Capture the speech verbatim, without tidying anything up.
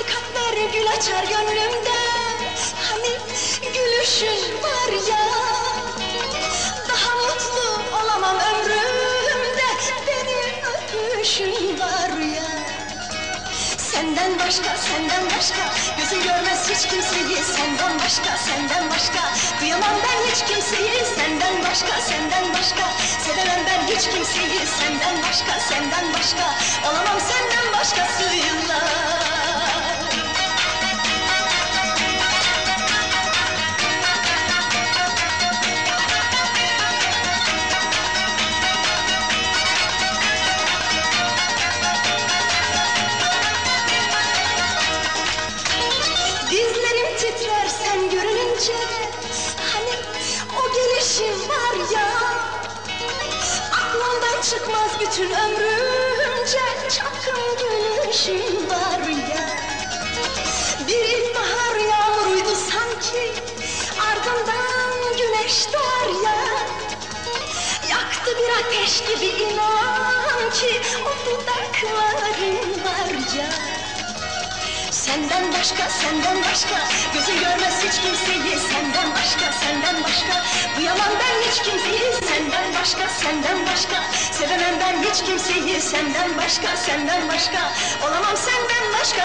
katmer gül açar gönlümde. Hani gülüşün var ya, daha mutlu olamam ömrümde. Beni öpüşün var ya. Senden başka, senden başka, gözüm görmez hiç kimseyi. Senden başka, senden başka, duyamam ben hiç kimseyi. Senden başka, senden başka, sevemem ben hiç kimseyi. Senden başka, senden başka, olamam senden başkasıyla. Dizlerim titrer sen görününce, hani o gelişin var ya. Aklımdan çıkmaz bütün ömrümce, çapkın gülüşün var ya. Bir ilkbahar yağmuruydu sanki, ardından güneş doğar ya. Yaktı bir ateş gibi inan ki, o dudakların var ya. Senden başka, senden başka, gözüm görmez hiç kimseyi. Senden başka, senden başka, duyamam ben hiç kimseyi. Senden başka, senden başka, sevemem ben hiç kimseyi. Senden başka, senden başka, olamam senden başka.